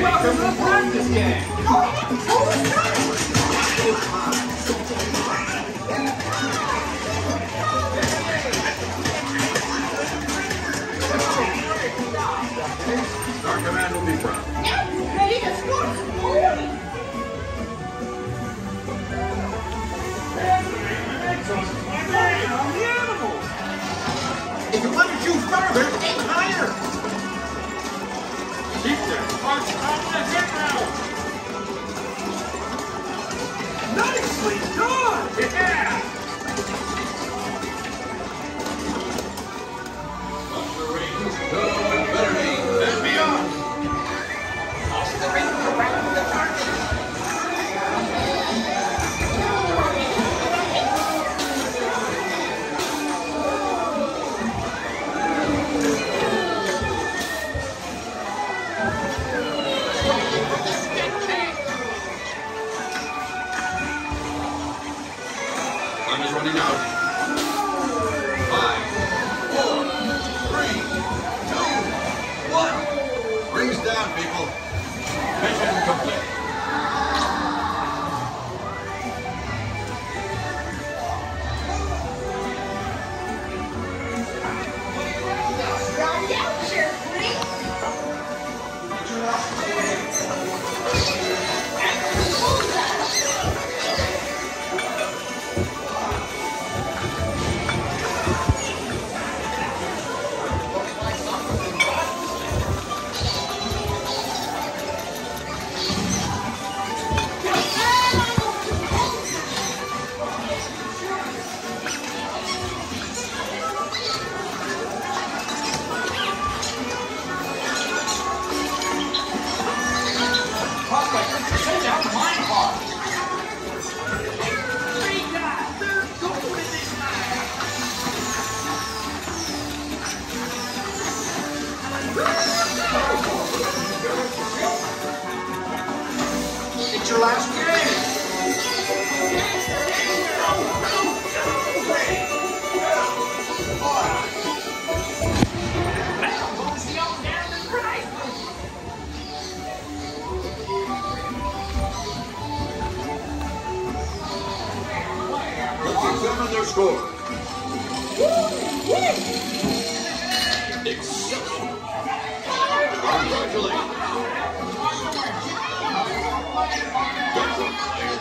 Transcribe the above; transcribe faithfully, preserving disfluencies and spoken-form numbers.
Welcome to practice game. Our command will be proud. Ready to score some more? If you want to shoot farther, aim higher. Keep them punch on the hit now. Nicely done. Yeah. Upper range, go with better aim and beyond. Cross the ring around the target. Time is running out. Five, four, three, two, one. Rings down, people. Mission complete. Round out, cheerfully. Send out the mine car. It's your last game. Let's examine their score. Exceptional. Congratulations.